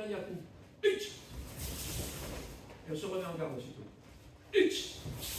là, il y a coup. Hitch. Et on se remet en garde aussitôt. Hitch.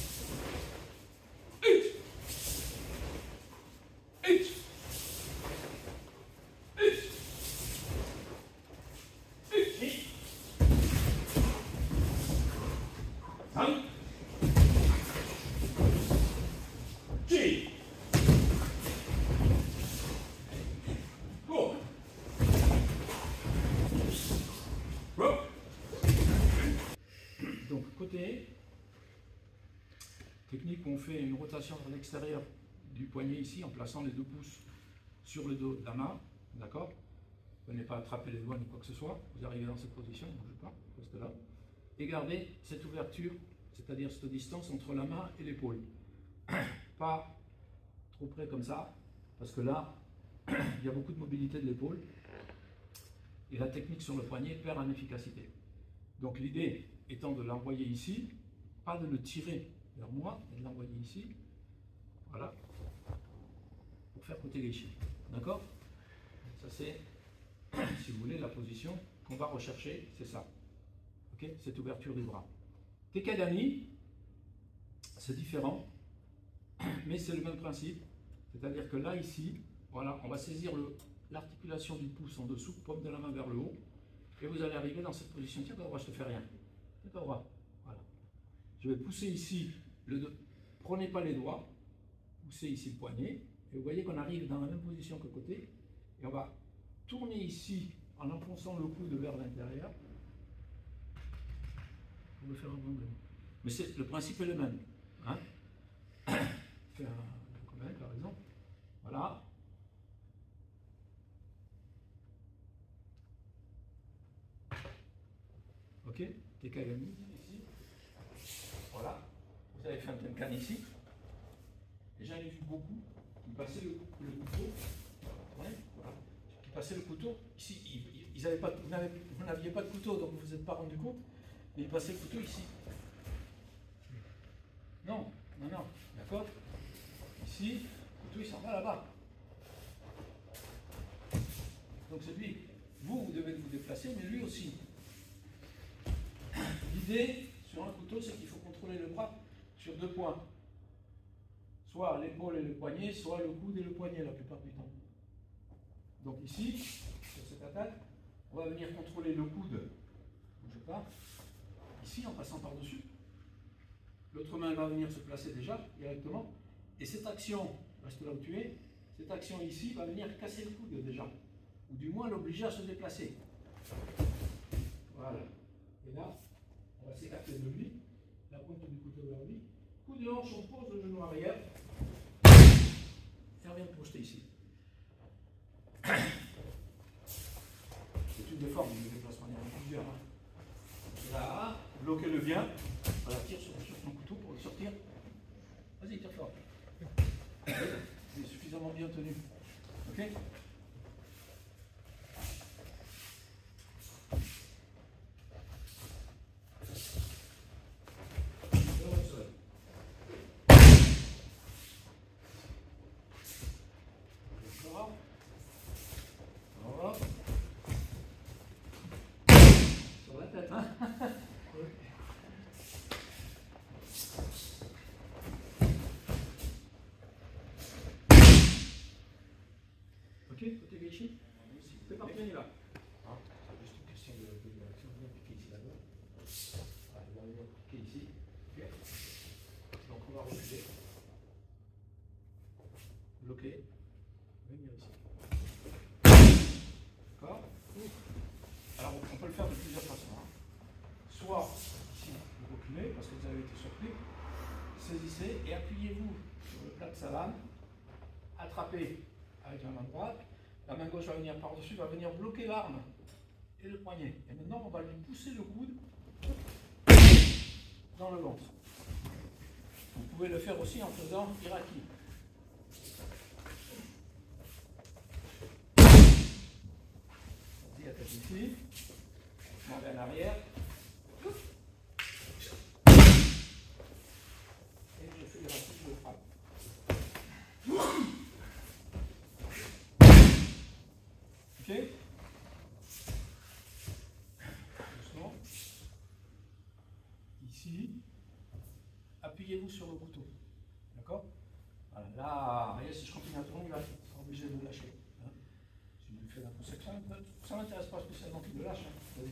Hitch. Hitch. Hitch. Hitch. Hein? G. Go. Go. Donc, côté technique, on fait une rotation vers l'extérieur du poignet ici en plaçant les 2 pouces sur le dos de la main. D'accord? Vous n'avez pas attraper les doigts ni quoi que ce soit. Vous arrivez dans cette position, ne bougez pas, restez là. Et gardez cette ouverture, c'est-à-dire cette distance entre la main et l'épaule. Pas trop près comme ça, parce que là, il y a beaucoup de mobilité de l'épaule et la technique sur le poignet perd en efficacité. Donc l'idée étant de l'envoyer ici, pas de le tirer vers moi, mais de l'envoyer ici, voilà, pour faire côté gaichi. D'accord? Ça c'est, si vous voulez, la position qu'on va rechercher, c'est ça. Ok? Cette ouverture du bras. Tekadani, c'est différent, mais c'est le même principe. C'est-à-dire que là, ici, voilà, on va saisir l'articulation du pouce en dessous, paume de la main vers le haut, et vous allez arriver dans cette position. Tiens, pas droit, je te fais rien. Tiens, pas droit. Voilà. Je vais pousser ici, prenez pas les doigts, poussez ici le poignet, et vous voyez qu'on arrive dans la même position que côté, et on va tourner ici en enfonçant le coude vers l'intérieur, pour le faire abandonner. Mais le principe est le même. Hein? Faire un commun, par exemple. Voilà. Ok, Tekagami ici. Voilà. Vous avez fait un tenkan ici. Et j'en ai vu beaucoup qui passaient le couteau. Ouais, voilà. Qui passaient le couteau. Ici, vous n'aviez pas de couteau, donc vous ne vous êtes pas rendu compte. Mais ils passaient le couteau ici. Non, non, non. D'accord? Ici, le couteau il s'en va là-bas. Donc c'est lui. Vous devez vous déplacer, mais lui aussi. L'idée sur un couteau, c'est qu'il faut contrôler le bras sur 2 points. Soit l'épaule et le poignet, soit le coude et le poignet la plupart du temps. Donc ici, sur cette attaque, on va venir contrôler le coude. Ne bougez pas. Ici, en passant par-dessus. L'autre main va venir se placer déjà, directement. Et cette action, reste là où tu es, cette action ici va venir casser le coude déjà. Ou du moins l'obliger à se déplacer. Voilà. Et là, on va s'écarter de lui, la pointe du couteau vers lui. Coup de hanche, on pose le genou arrière. Et on vient de projeter ici. C'est une des formes de déplacement, il y en a plusieurs. Hein. Là, bloquez-le bien. Voilà, tire sur ton couteau pour le sortir. Vas-y, tire fort. Il est suffisamment bien tenu. Ok? Sur la tête, hein? Ok, côté gaichi? C'est parti, on y va. C'est juste une question de direction. On va piquer ici là-bas. Voilà, on va venir piquer ici. Okay. Donc on va reculer. Bloquer. Venir ici. D'accord? Alors on peut le faire de plusieurs façons. Hein. Soit ici, vous reculez parce que vous avez été surpris. Saisissez et appuyez-vous sur le plat de sa lame. Attrapez avec la main droite. La main gauche va venir par-dessus, va venir bloquer l'arme et le poignet. Et maintenant, on va lui pousser le coude dans le ventre. Vous pouvez le faire aussi en faisant Iraki. Vas-y, attache ici. Je m'en vais en arrière. Et je fais Iraki, je le frappe. Ok? ici, appuyez-vous sur le couteau. D'accord? Voilà, là, voyez, si je continue à tourner, il va être obligé de le lâcher. Hein. Si je lui fais la conception, ça ne m'intéresse pas spécialement qu'il le lâche. Hein.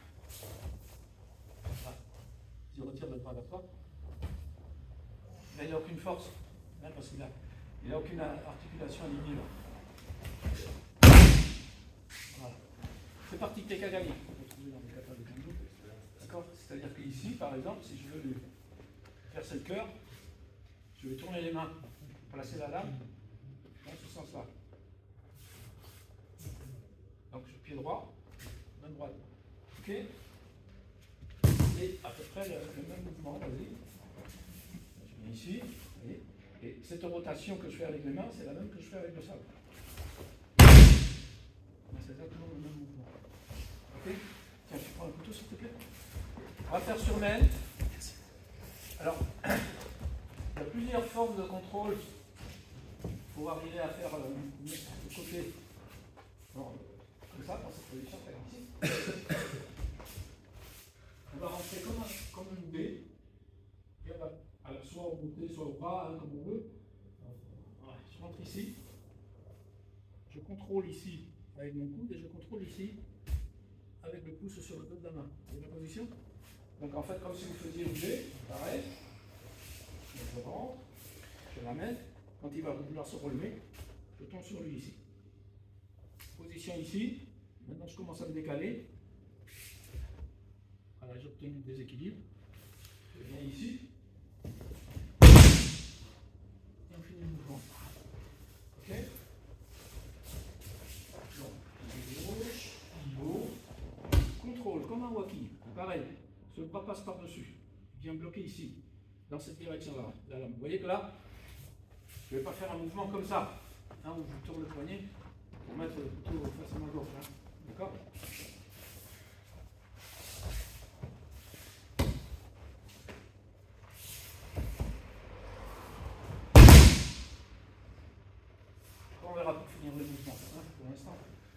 Voilà. Si retire le bras vers toi, là, il n'a aucune force, hein, parce qu'il n'a aucune articulation alignée là. Voilà. C'est parti, t'es qu'à gagner. On peut trouver dans les catalogues de Kendo. D'accord? C'est-à-dire qu'ici, par exemple, si je veux lui faire ce cœur, je vais tourner les mains, placer la lame dans ce sens-là. Donc, pied droit, main droite. Ok? Et à peu près le même mouvement, vas-y. Je viens ici, vous voyez? Et cette rotation que je fais avec les mains, c'est la même que je fais avec le sabre. C'est exactement le même mouvement. Ok? Tiens, tu prends un couteau s'il te plaît. On va faire sur main. Alors, il y a plusieurs formes de contrôle pour arriver à faire le côté. Non, comme ça, dans cette position, ici. On va rentrer comme une baie. Et on va alors, soit au côté, soit au bras, hein, comme on veut. Voilà, je rentre ici. Je contrôle ici avec mon coude et je contrôle ici avec le pouce sur le dos de la main. Vous voyez la position? Donc en fait, comme si vous faisiez une baie, pareil. Je rentre, je l'amène. Quand il va vouloir se relever, je tombe sur lui ici. Position ici. Maintenant, je commence à me décaler. Voilà, j'ai obtenu le déséquilibre. Je viens ici. Et on finit le mouvement. Ok? Donc, gauche, pivot, contrôle, comme un waki. Pareil, ce bras passe par-dessus. Il vient bloquer ici, dans cette direction-là. Vous voyez que là, je ne vais pas faire un mouvement comme ça, hein, où je tourne le poignet pour mettre le couteau face à ma gauche. Hein. D'accord? On verra pour finir le mouvement, hein, pour l'instant.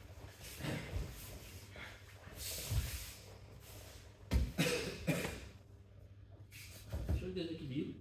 Je le déséquilibre.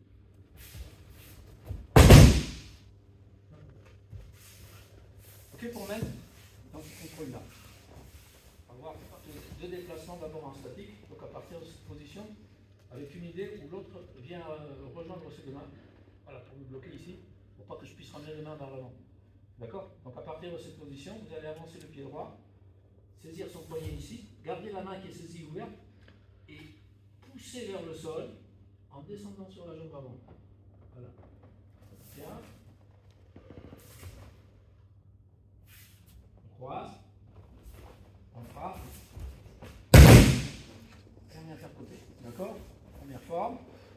Ok pour mettre dans ce contrôle-là. On va voir deux déplacements d'abord en statique, donc à partir de cette position, avec une idée où l'autre vient rejoindre ses deux mains. Voilà, pour me bloquer ici, pour pas que je puisse ramener les mains vers l'avant. D'accord? Donc à partir de cette position, vous allez avancer le pied droit, saisir son poignet ici, garder la main qui est saisie ouverte et pousser vers le sol en descendant sur la jambe avant. Voilà. Bien. On croise. On frappe. Et on vient faire côté. D'accord? Première forme.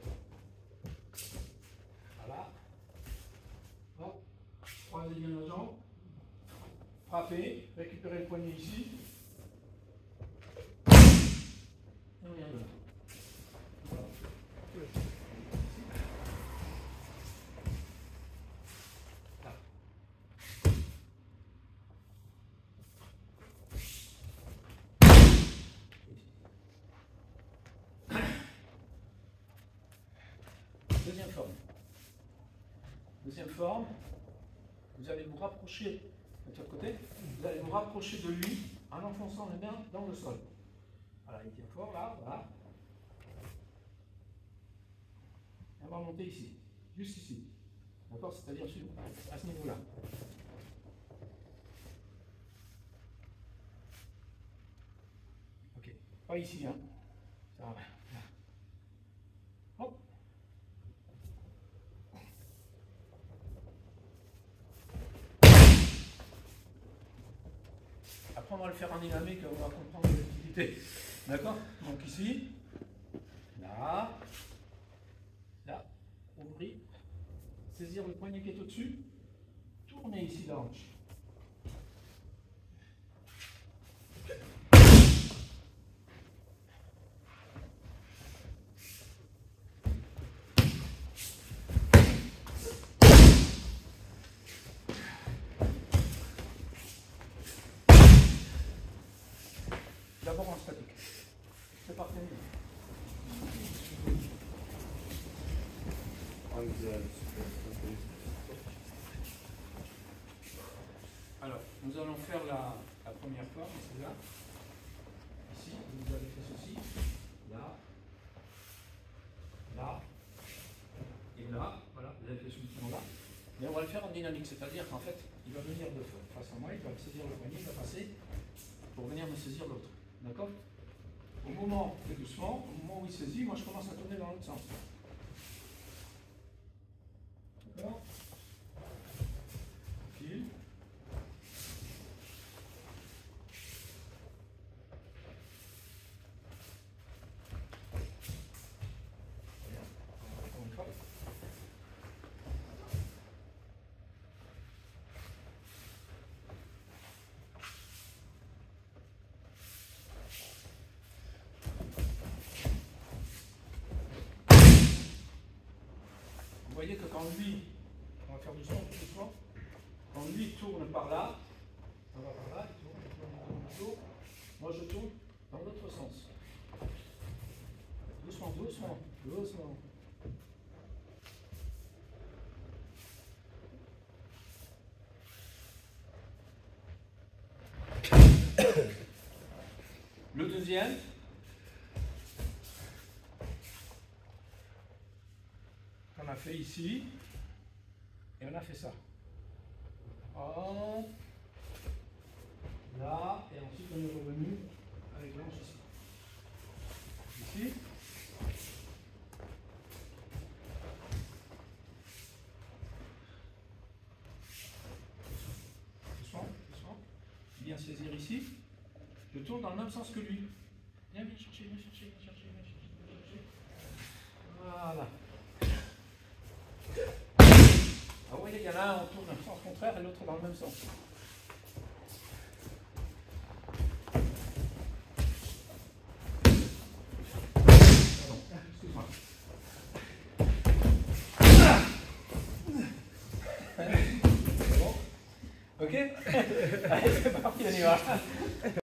Voilà. Hop. Croisez bien la jambe. Frappez. Récupérez le poignet ici. Et on vient de là. Voilà. Deuxième forme. Deuxième forme, vous allez vous rapprocher de l'autre côté, vous allez vous rapprocher de lui en enfonçant les mains dans le sol. Voilà, il tient fort là, voilà. Et on va monter ici, juste ici. D'accord? C'est-à-dire à ce niveau-là. Ok, pas ici, hein. Ça va. Hop. Après, on va le faire en dynamique, on va comprendre l'utilité. D'accord? Donc ici, là, là, ouvrir, saisir le poignet qui est au-dessus, tourner ici la hanche. D'abord en statique. C'est parti. Alors, nous allons faire la première forme, c'est là. Ici, vous avez fait ceci. Là. Là. Et là. Voilà, vous avez fait ce mouvement-là. Mais on va le faire en dynamique, c'est-à-dire qu'en fait, il va venir de face à moi, il va me saisir le poignet, il va passer pour venir me saisir l'autre. D'accord? Au moment, fait doucement, au moment où il saisit, moi je commence à tourner dans l'autre sens. D'accord? Fil. Encore une fois. Vous voyez que quand lui, on va faire doucement, quand lui tourne par là, on va par là, il tourne, moi je tourne dans l'autre sens. Doucement, doucement, doucement. Le deuxième. On a fait ici et on a fait ça. En, là, et ensuite on est revenu avec l'anche ici. Ici. Doucement, doucement. Bien saisir ici. Je tourne dans le même sens que lui. Viens chercher, viens chercher, viens chercher, viens chercher, viens chercher. Voilà. Ah, vous voyez, il y en a un, on tourne dans le sens contraire et l'autre dans le même sens. Pardon, excuse-moi. C'est bon? Ok? Allez, c'est parti, on y va.